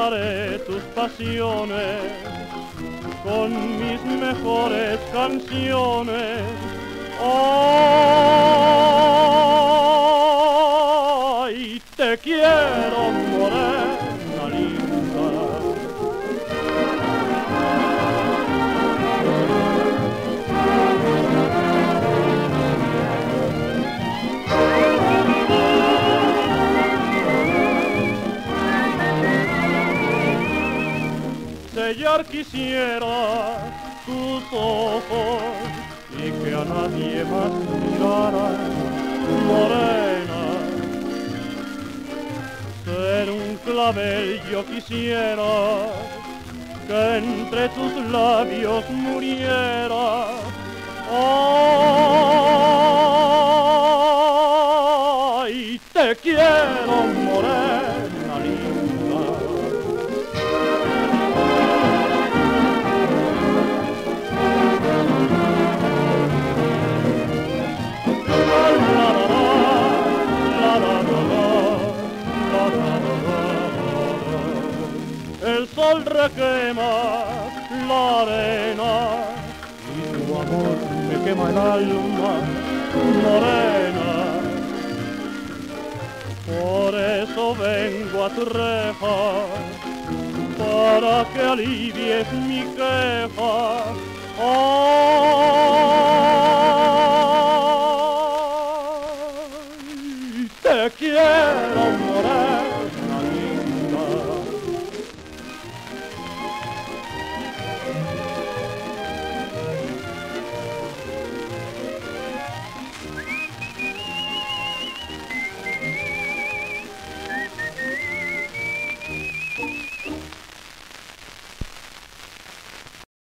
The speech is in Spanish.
saciaré tus pasiones con mis mejores canciones. Ay, te quiero, morena linda. Sellar quisiera tus ojos y que a nadie más mirara, morena. Ser un clavel yo quisiera, que entre tus labios muriera. Ay, te quiero, morena linda. El sol requema la arena y tu amor me quema el alma, morena. Por eso vengo a tu reja, para que alivies mi queja.